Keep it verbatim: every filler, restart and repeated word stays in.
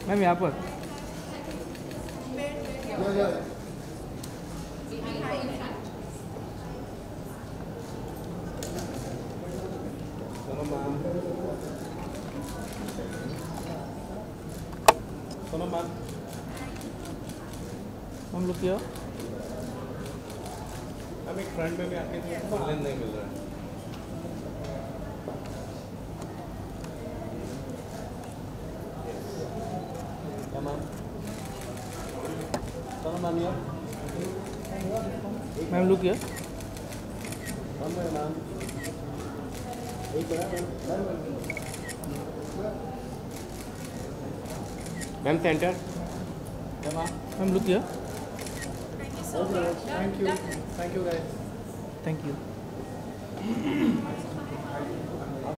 Ma'am यहाँ पर सुनो मैम हम लोग क्या मैम एक फ्रंट में भी आके बैलेंस नहीं मिल रहा है। क्या मैम सुनो मैम यार मैम लोग क्या मैम मैम एक मैम सेंटर क्या मैम मैम लोग क्या thank you thank you guys thank you